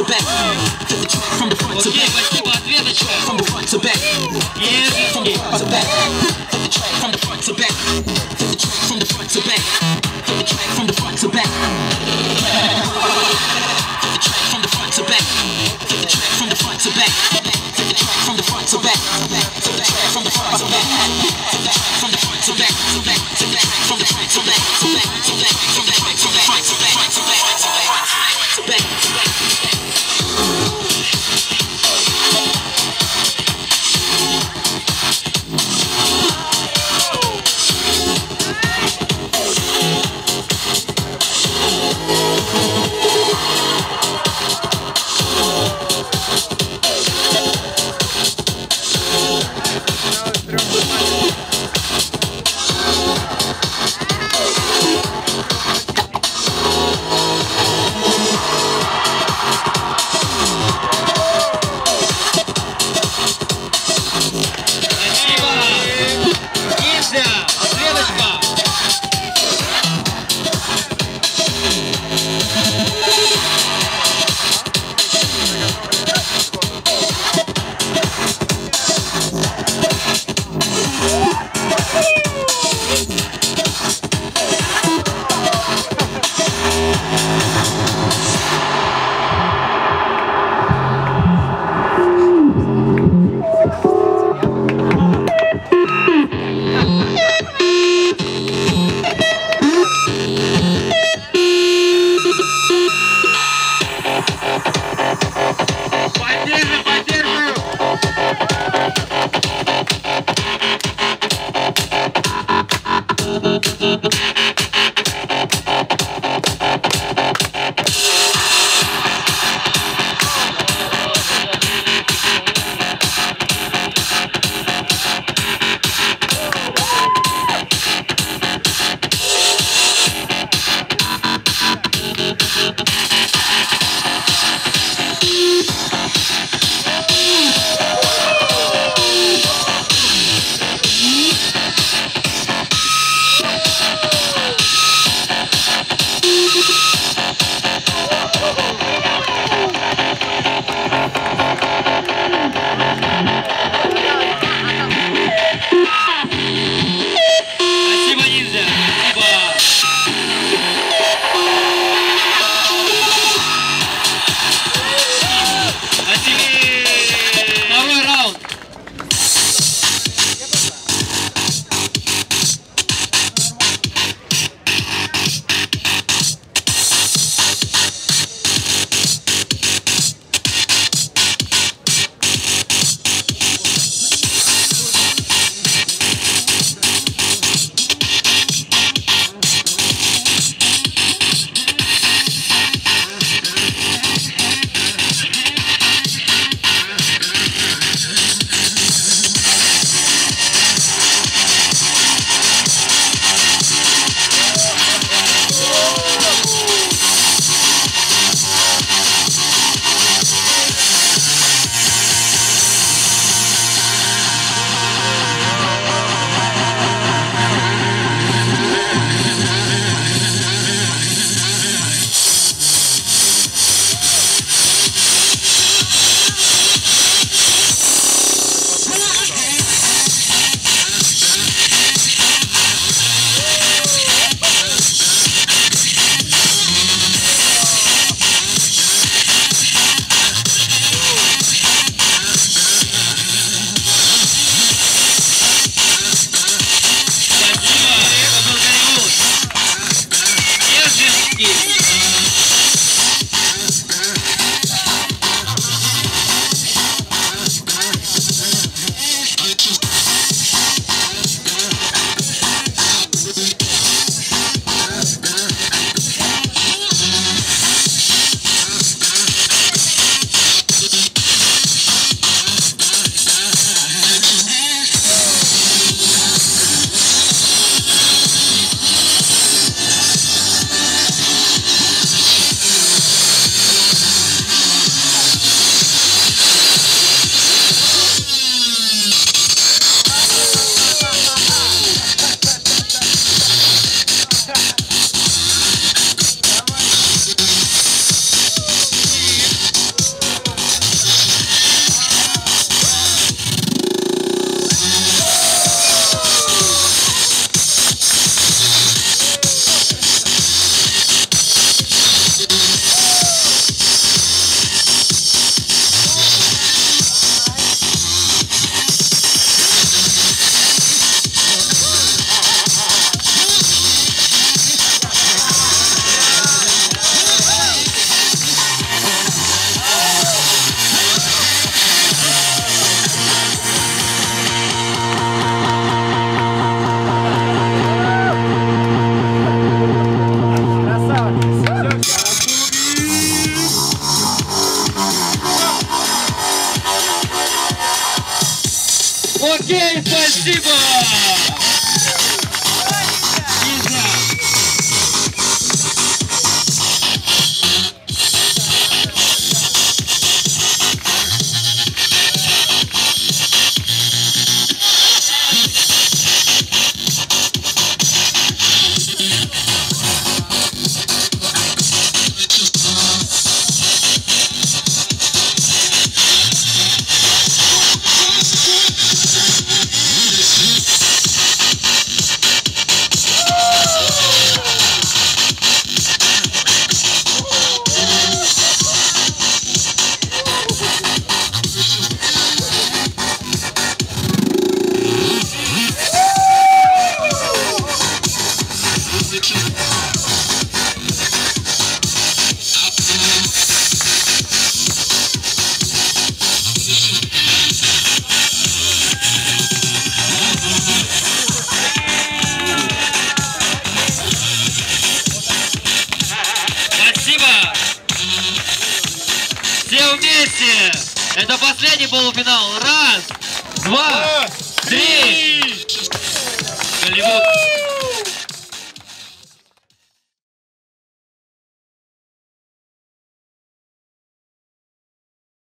back. From the front to back. From the front to back. Yeah, from the front to back. From the front to back. From the front to back. From the front to back. From the front to back. From the front to back. From the front to back. From the front to back. From the front to back. From the front to back. From the front to back. From the front to back. From the front to back. Все вместе! Это последний полуфинал. Раз, два,